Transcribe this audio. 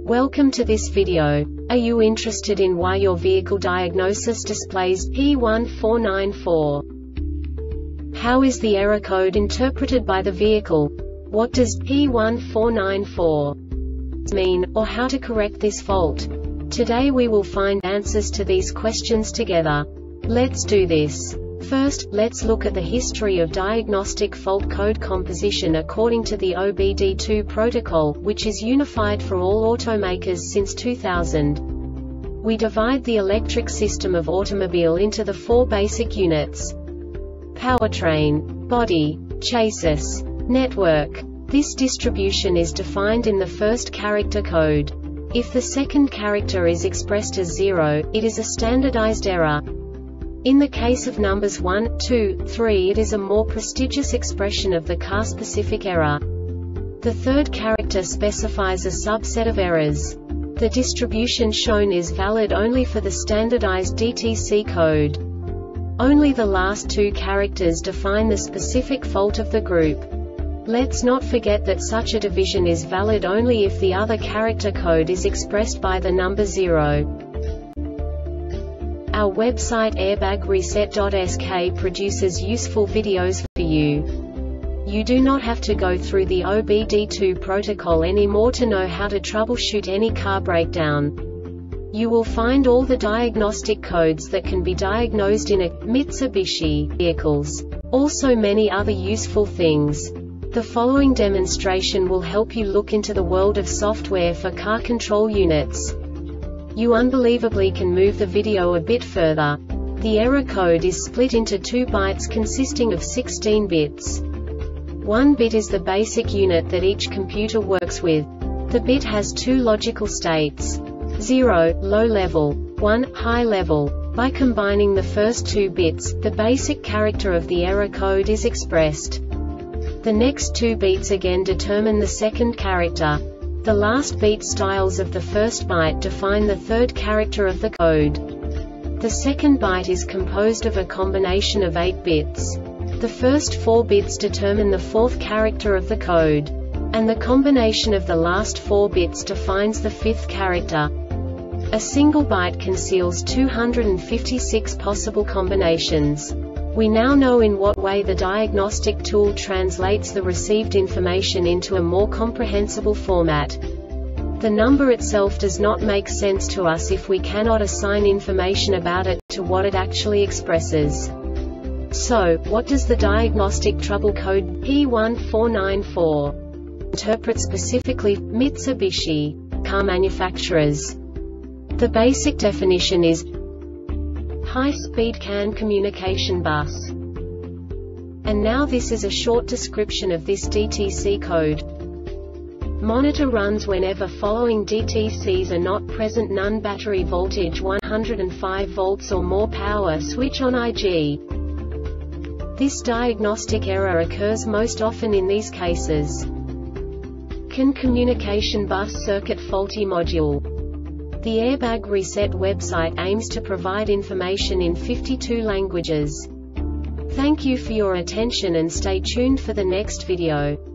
Welcome to this video. Are you interested in why your vehicle diagnosis displays P1494? How is the error code interpreted by the vehicle? What does P1494 mean, or how to correct this fault? Today we will find answers to these questions together. Let's do this. First, let's look at the history of diagnostic fault code composition according to the OBD2 protocol, which is unified for all automakers since 2000. We divide the electric system of automobile into the four basic units: powertrain, body, chassis, network. This distribution is defined in the first character code. If the second character is expressed as 0, it is a standardized error. In the case of numbers 1, 2, 3, it is a more prestigious expression of the car-specific error. The third character specifies a subset of errors. The distribution shown is valid only for the standardized DTC code. Only the last two characters define the specific fault of the group. Let's not forget that such a division is valid only if the other character code is expressed by the number 0. Our website airbagreset.sk produces useful videos for you. You do not have to go through the OBD2 protocol anymore to know how to troubleshoot any car breakdown. You will find all the diagnostic codes that can be diagnosed in a Mitsubishi vehicles. Also many other useful things. The following demonstration will help you look into the world of software for car control units. You unbelievably can move the video a bit further. The error code is split into 2 bytes consisting of 16 bits. 1 bit is the basic unit that each computer works with. The bit has 2 logical states: 0, low level, 1, high level. By combining the first 2 bits, the basic character of the error code is expressed. The next 2 bits again determine the second character. The last beat styles of the first byte define the third character of the code. The second byte is composed of a combination of 8 bits. The first 4 bits determine the fourth character of the code. And the combination of the last 4 bits defines the fifth character. A single byte conceals 256 possible combinations. We now know in what way the diagnostic tool translates the received information into a more comprehensible format. The number itself does not make sense to us if we cannot assign information about it to what it actually expresses. So, what does the diagnostic trouble code P1494 interpret specifically for Mitsubishi car manufacturers? The basic definition is high-speed CAN communication bus. And now this is a short description of this DTC code. Monitor runs whenever following DTCs are not present: none, battery voltage 105 volts or more, power switch on IG. This diagnostic error occurs most often in these cases: CAN communication bus circuit faulty module. The Airbag Reset website aims to provide information in 52 languages. Thank you for your attention and stay tuned for the next video.